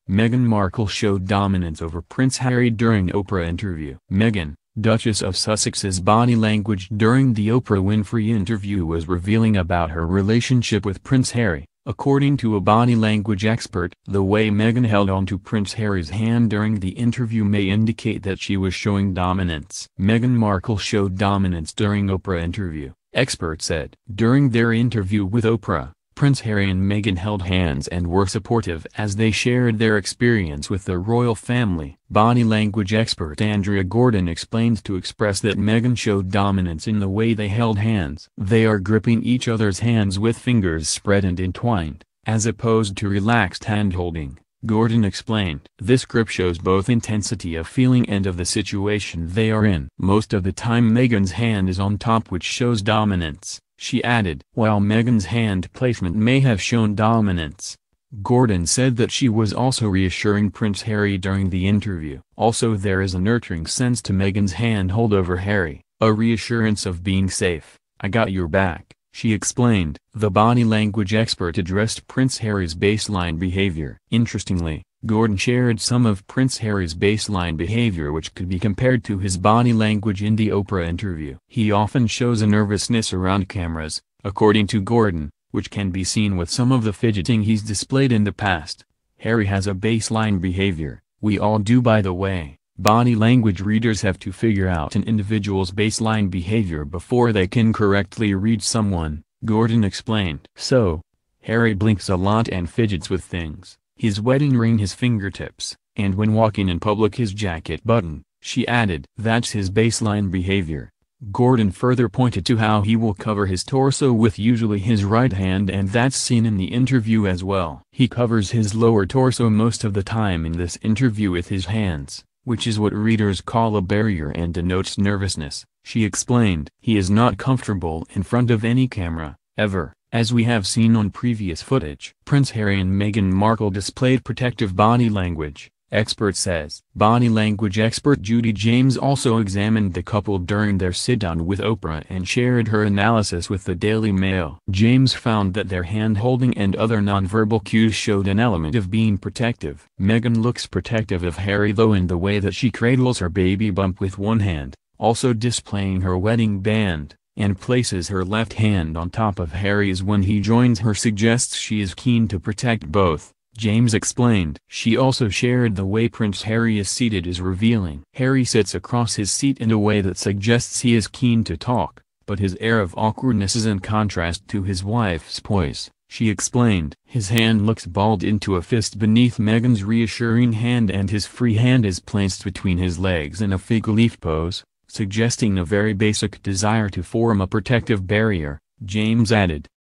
Meghan Markle showed dominance over Prince Harry during Oprah interview. Meghan, Duchess of Sussex's body language during the Oprah Winfrey interview was revealing about her relationship with Prince Harry. According to a body language expert, the way Meghan held onto Prince Harry's hand during the interview may indicate that she was showing dominance. Meghan Markle showed dominance during Oprah interview, expert said. During their interview with Oprah, Prince Harry and Meghan held hands and were supportive as they shared their experience with the royal family. Body language expert Andrea Gordon explained to Express that Meghan showed dominance in the way they held hands. They are gripping each other's hands with fingers spread and entwined, as opposed to relaxed hand-holding, Gordon explained. This grip shows both intensity of feeling and of the situation they are in. Most of the time Meghan's hand is on top, which shows dominance, she added. While Meghan's hand placement may have shown dominance, Gordon said that she was also reassuring Prince Harry during the interview. Also, there is a nurturing sense to Meghan's hand-hold over Harry, a reassurance of being safe. "I got your back," she explained. The body language expert addressed Prince Harry's baseline behavior. Interestingly, Gordon shared some of Prince Harry's baseline behavior which could be compared to his body language in the Oprah interview. He often shows a nervousness around cameras, according to Gordon, which can be seen with some of the fidgeting he's displayed in the past. Harry has a baseline behavior. We all do, by the way. Body language readers have to figure out an individual's baseline behavior before they can correctly read someone, Gordon explained. So, Harry blinks a lot and fidgets with things, his wedding ring, his fingertips, and when walking in public his jacket button, she added. That's his baseline behavior. Gordon further pointed to how he will cover his torso with usually his right hand, and that's seen in the interview as well. He covers his lower torso most of the time in this interview with his hands, which is what readers call a barrier and denotes nervousness, she explained. He is not comfortable in front of any camera, ever, as we have seen on previous footage. Prince Harry and Meghan Markle displayed protective body language, expert says. Body language expert Judy James also examined the couple during their sit-down with Oprah and shared her analysis with the Daily Mail. James found that their hand-holding and other nonverbal cues showed an element of being protective. Meghan looks protective of Harry though in the way that she cradles her baby bump with one hand, also displaying her wedding band, and places her left hand on top of Harry's when he joins her, suggests she is keen to protect both, James explained. She also shared the way Prince Harry is seated is revealing. Harry sits across his seat in a way that suggests he is keen to talk, but his air of awkwardness is in contrast to his wife's poise, she explained. His hand looks balled into a fist beneath Meghan's reassuring hand and his free hand is placed between his legs in a fig leaf pose, suggesting a very basic desire to form a protective barrier, James added.